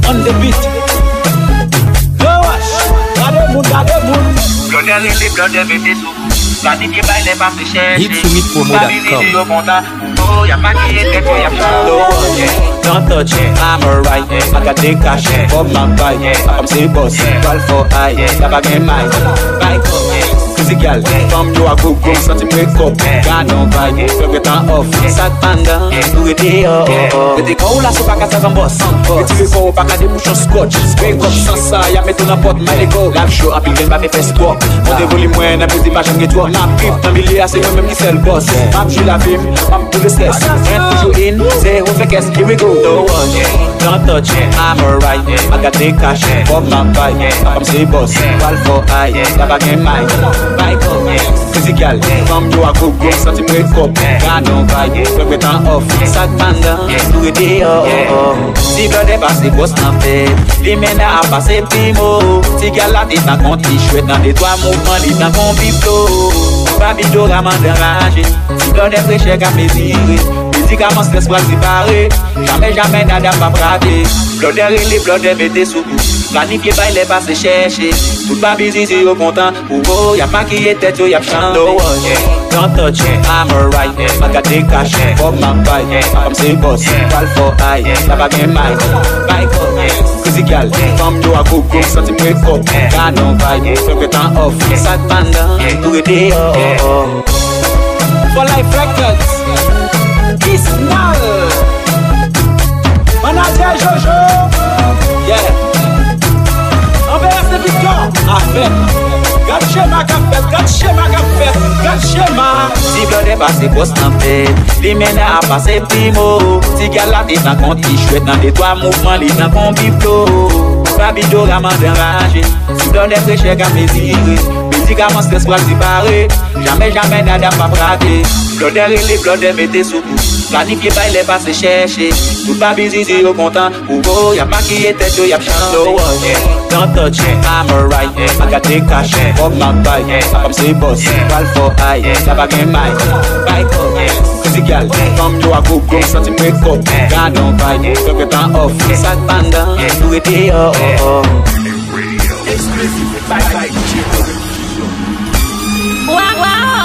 on the beat. Go wash, gade moun. Blood every sous. Planifié par les pas se chercher. Hitsumitpromo.com. Oh, y'a pas qui est fait, y'a pas. Don't touch it, I'm alright. I got the cash for my bike. I'm say boss, call for I. Never get mine. Bike up. Physical, from you a go something wake up. Got no vibe, every time off. Sat panda, do it here. With the cola so back at some boss. With the go back at the push on scotch. Wake up, sansa, ya met on a pot, my go. Live show, I begin by me first walk. On the volume when I put the passion get walk. Now peep, na millier, say même qui sell boss. Map je la vim, map to the steps. Rent you in, say who fake us, here we go. Don't touch it, I'm alright. I got the cash for my bike. I'm say boss, call for I. Never get mine. Bike up, physical, from you a go something wake up. Got no vibe, every time off. Sat panda, do it here. Si blood est passé, boss n'a fait. Les mena a passé primo. Si gal la tête n'a compte, il chouette dans les trois mouvements, il n'a qu'on biflo. Babito raman dérange. Si blood est prêché qu'à mesurer. Médicaments stress pour séparer. Jamais nada pas braver. Blood est relé, blood est mettez sous coup. Planifié par les pas se chercher. Tout pas busy, c'est au content. Oh, y'a pas qui est tête, y'a chant. Don't touch it, I'm alright. I got the cash for my bike. I'm say boss, call for I. Never get mine. Bike up, physical, from you a go something wake up. Got no vibe, every time off. Sat panda, do it here. For life records, it's now. Manager Jojo, yeah. On va rester victoire avec. Gat schéma gat schéma. Si blood est passé, boss n'a fait. Les mena a passé primo. Si gal la tête n'a compte, il chouette dans les trois mouvements, il n'a qu'on biflo. Babito raman dérange. Si blood est prêché qu'à mesurer. Médicaments stress pour séparer. Jamais nada pas braver. Blood est relé, blood est mettez sous coup. Planifié par les pas se chercher. Tout pas busy, c'est au content. Oh, y'a pas qui est tête, y'a chant. Don't touch it, I'm alright. I got the cash for my bike. I'm say boss, call for I. Never get mine. Bike up, physical, from you a go something wake up. Got no vibe, every time off. Sat panda, do it here. Exclusive by DJ. Wow.